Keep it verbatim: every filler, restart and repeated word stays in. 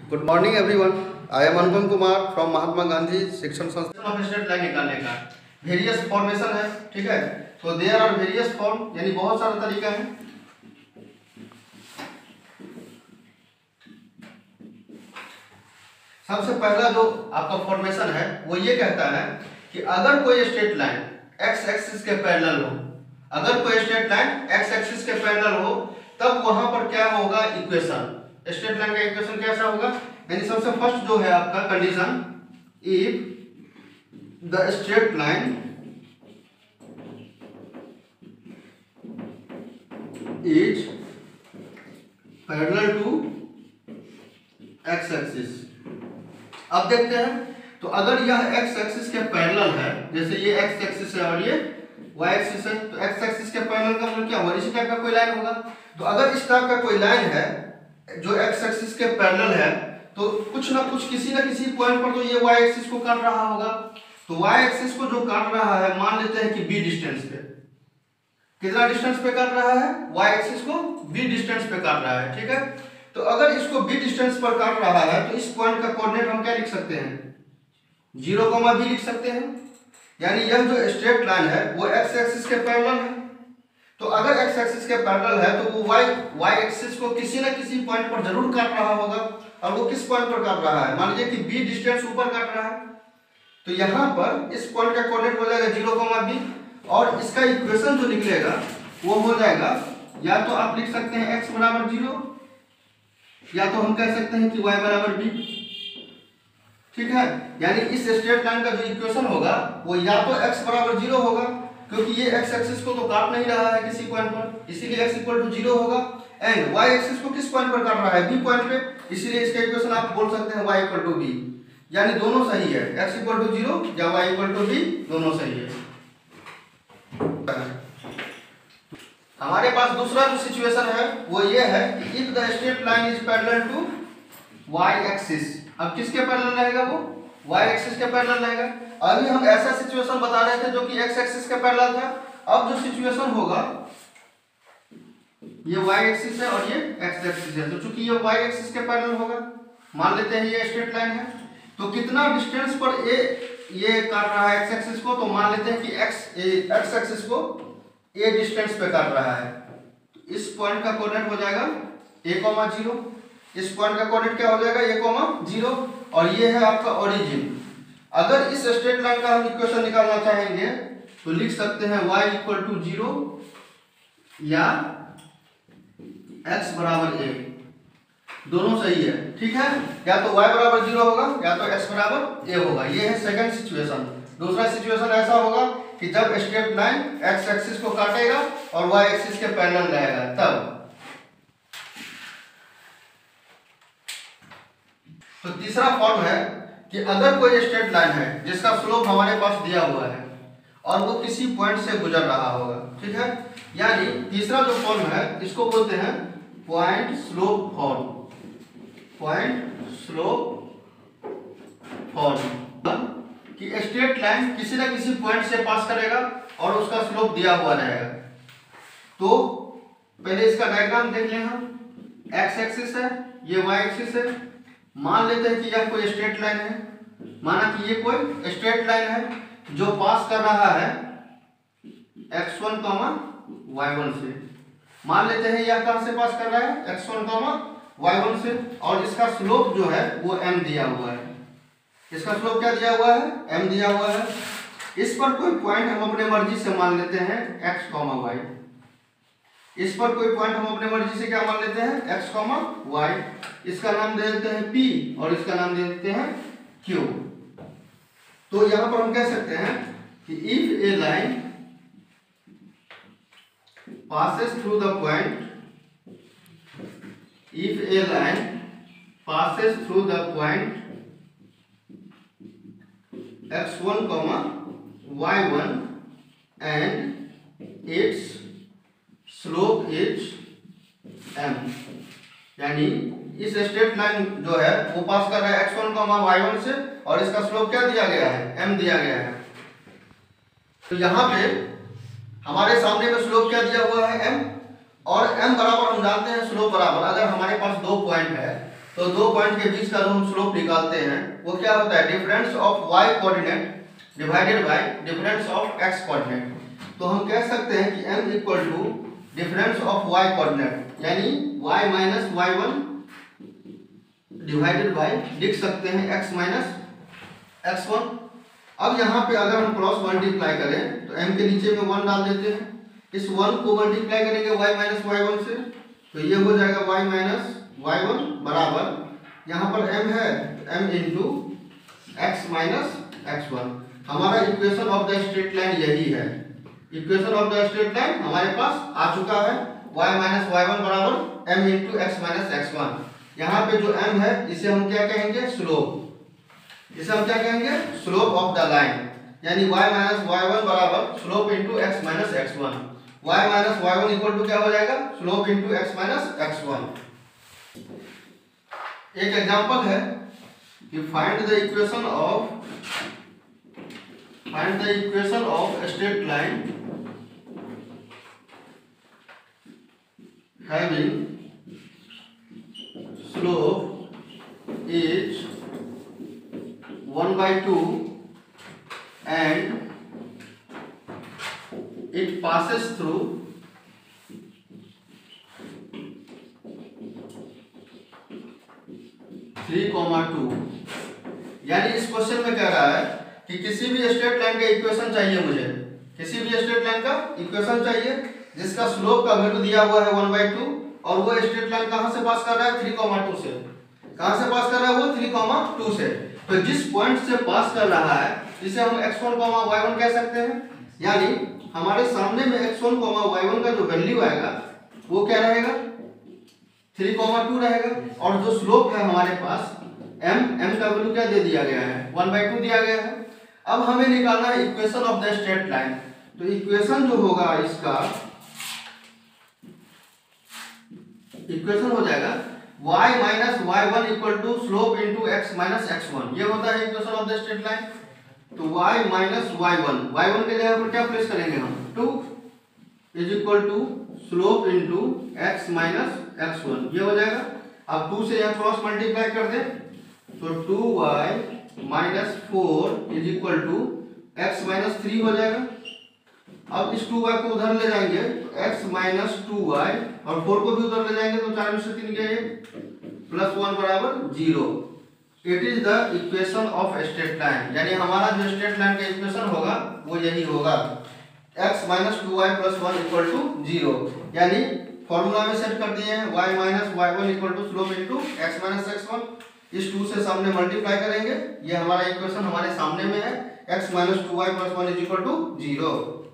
Good morning everyone, I am Anupam Kumar from Mahatma Gandhi Shikshan Sansthan. Of straight line निकालने का various formation है, ठीक है। तो देयर आर वेरियस फॉर्म, यानी बहुत सारा तरीका है। सबसे पहला जो आपका फॉर्मेशन है वो ये कहता है कि अगर कोई स्ट्रेट लाइन एक्स एक्सिस के पैरेलल हो, अगर कोई स्ट्रेट लाइन एक्स एक्सिस के पैरेलल हो, तब वहां पर क्या होगा, इक्वेशन। स्ट्रेट लाइन का इक्वेशन कैसा होगा, यानी सबसे फर्स्ट जो है आपका condition, if the straight line is parallel to x axis. अब देखते हैं, तो अगर यह एक्स एक्सिस के पैरेलल है, जैसे ये एक्स एक्सिस है और ये वाई एक्सिस है, तो एक्स एक्सिस के पैरेलल का मतलब क्या होगा, इसी टाइप का कोई लाइन होगा। तो अगर इस टाइप का कोई लाइन है जो एक्स एक्सिस के पैरेलल है, तो कुछ ना कुछ किसी ना किसी पॉइंट पर तो ये वाई एक्सिस को काट रहा होगा। तो वाई एक्सिस को जो काट रहा है, मान लेते हैं कि बी डिस्टेंस पे, कितना डिस्टेंस पे काट रहा है, वाई एक्सिस को बी डिस्टेंस पे काट रहा है, ठीक है। तो अगर इसको बी डिस्टेंस पर काट रहा है, तो इस पॉइंट का कोऑर्डिनेट हम क्या लिख सकते हैं, जीरो कॉमा बी लिख सकते हैं। यानी यह जो स्ट्रेट लाइन है वो एक्स एक्सिस के पैरेलल है। तो अगर एक्स एक्सिस के पैरेलल है तो वो वाई वाई एक्सिस को किसी ना किसी पॉइंट पर जरूर काट रहा होगा। और वो किस पॉइंट पर काट रहा है, मान लीजिए कि बी डिस्टेंस ऊपर काट रहा है, तो यहाँ पर इस पॉइंट का कोऑर्डिनेट हो जाएगा जीरो कॉमा बी, और इसका इक्वेशन जो निकलेगा वो हो जाएगा, या तो आप लिख सकते हैं एक्स बराबर जीरो, या तो हम कह सकते हैं कि y बराबर बी, ठीक है। यानी इस स्ट्रेट लाइन का जो इक्वेशन होगा वो या तो x बराबर जीरो होगा, क्योंकि ये x एक्सिस को तो काट नहीं रहा है किसी पॉइंट पर, इसीलिए x इक्वल टू जीरो होगा। एंड y एक्सिस को किस पॉइंट पर काट रहा है, b पॉइंट पे, इसीलिए इसका इक्वेशन आप बोल सकते हैं y इक्वल टू b। यानी दोनों सही है, x इक्वल टू जीरो या y इक्वल टू b, दोनों सही है। हमारे पास दूसरा जो सिचुएशन है वो ये है कि if the straight line is parallel to y axis. अब किसके पैरेलल रहेगा, वो वाई एक्सिस के पैरेलल रहेगा। अभी हम ऐसा सिचुएशन बता रहे थे जो कि एक्स एक्सिस के पैरेलल था। अब जो सिचुएशन होगा, ये वाई एक्सिस है और ये एक्स एक्सिस है, तो चूंकि ये वाई एक्सिस के पैरेलल होगा, मान लेते हैं ये स्ट्रेट लाइन है, तो कितना डिस्टेंस पर ए ये काट रहा है एक्स एक्सिस को, तो मान लेते हैं कि एक्स एक्स एक्सिस को ए डिस्टेंस पे काट रहा है। तो इस पॉइंट का कोऑर्डिनेट हो जाएगा a कॉमा जीरो, इस पॉइंट का कोऑर्डिनेट क्या हो जाएगा, a कॉमा जीरो, और ये है आपका ओरिजिन। अगर इस स्ट्रेट लाइन का हम इक्वेशन निकालना चाहेंगे तो लिख सकते हैं y इक्वल टू जीरो या x बराबर a, दोनों सही है, ठीक है। या तो y बराबर जीरो होगा या तो x बराबर a होगा। ये है सेकंड सिचुएशन। दूसरा सिचुएशन ऐसा होगा कि जब स्ट्रेट लाइन x एक्सिस को काटेगा और y एक्सिस के पैरेलल रहेगा, तब। तो तीसरा फॉर्म है कि अगर कोई स्ट्रेट लाइन है जिसका स्लोप हमारे पास दिया हुआ है और वो किसी पॉइंट से गुजर रहा होगा, ठीक है। यानी तीसरा जो फॉर्म है इसको बोलते हैं point slope form, point slope form, कि स्ट्रेट लाइन किसी ना किसी पॉइंट से पास करेगा और उसका स्लोप दिया हुआ रहेगा। तो पहले इसका डायग्राम देख लें हम। एक्स एक्सिस है, ये वाई एक्सिस है। मान लेते हैं कि यह कोई स्ट्रेट लाइन है, माना कि ये कोई स्ट्रेट लाइन है जो पास कर रहा है x one comma y one से। मान लेते हैं यह कहां से पास कर रहा है, x one comma y one से, और इसका स्लोप जो है वो m दिया हुआ है। इसका स्लोप क्या दिया हुआ है, m दिया हुआ है। इस पर कोई पॉइंट हम अपने मर्जी से मान लेते हैं x कॉमा y, इस पर कोई पॉइंट हम अपने मर्जी से क्या मान लेते हैं, x कॉमा y। इसका नाम दे देते हैं p और इसका नाम दे देते हैं q। तो यहां पर हम कह सकते हैं कि if a line passes through the point, if a line passes through the point x one comma y one and its slope is m, यानी इस स्ट्रेट लाइन जो है वो पास कर रहा है x one comma y one से, और इसका स्लोप क्या दिया गया है, m दिया गया है। तो यहाँ पे हमारे सामने में स्लोप क्या दिया हुआ है, m, और m बराबर हम जानते हैं स्लोप बराबर, अगर हमारे पास दो पॉइंट है तो दो पॉइंट के बीच का जो हम स्लोप निकालते हैं वो क्या होता है, difference of y coordinate divided by difference of x coordinate. तो हम कह सकते हैं कि m equal to difference of y coordinate यानी y minus y one divided by लिख सकते हैं x माइनस एक्स वन। अब यहाँ पे अगर हम क्रॉस मल्टीप्लाई करें तो m के नीचे में वन डाल देते हैं, इस वन को मल्टीप्लाई करेंगे y माइनस वाई वन से, तो ये हो जाएगा y माइनस वाई वन बराबर यहाँ पर m है m into x minus x one. हमारा equation of the straight line यही है, equation of the straight line हमारे पास आ चुका है, y माइनस वाई वन बराबर m into x minus x one. यहाँ पे जो m है इसे हम क्या कहेंगे, स्लोप, इसे हम क्या कहेंगे, स्लोप ऑफ द लाइन, यानी y माइनस वाई वन बराबर slope into x minus x one. y minus y one equal to क्या हो जाएगा, slope into x minus x one. एक एग्जांपल है कि find the equation of find the equation of straight line having slope is one by two and it passes through three comma two. यानी इस question में कह रहा है कि किसी भी स्ट्रेट लाइन का इक्वेशन चाहिए मुझे, किसी भी स्ट्रेट लाइन का इक्वेशन चाहिए जिसका स्लोप का वैल्यू दिया हुआ है वन by टू और वो स्ट्रेट लाइन कहां से पास कर रहा है, थ्री कॉमा टू से। कहां से पास कर रहा है वो, थ्री कॉमा टू से। तो जिस पॉइंट से पास कर रहा है इसे हम एक्स वन, वाई वन कह सकते हैं, यानी हमारे सामने में एक्स वन, वाई वन का जो वैल्यू आएगा वो क्या रहेगा, थ्री कॉमा टू रहेगा, और जो स्लोप है हमारे पास m, m का वैल्यू क्या दे दिया गया है, वन by टू दिया गया है। अब हमें निकालना है equation of the straight line. तो इक्वेशन जो होगा इसका इक्वेशन हो जाएगा y minus y one equal to slope into x minus x one, ये होता है equation of the straight line. तो y minus y one, y one के जगह पर क्या प्लेस करेंगे हम, two is equal to slope into x minus x one, ये हो जाएगा। अब टू से यहाँ क्रॉस मल्टीप्लाई कर दें तो two y minus four is equal to x minus three हो जाएगा। अब इस टू वाई को उधर ले जाएंगे तो x माइनस टू वाई और फोर को भी उधर ले जाएंगे तो चार में से तीन गया, प्लस वन बराबर zero. It is the equation of straight line, यानी हमारा जो स्ट्रेट लाइन का इक्वेशन होगा वो यही होगा, x minus two y plus one equal to zero. यानी फॉर्मूला में सेट कर दिए हैं y minus y one equal to slope into x minus x one. इस टू से सामने मल्टीप्लाई करेंगे, ये हमारा इक्वेशन हमारे सामने में है, x minus two y plus one is equal to zero.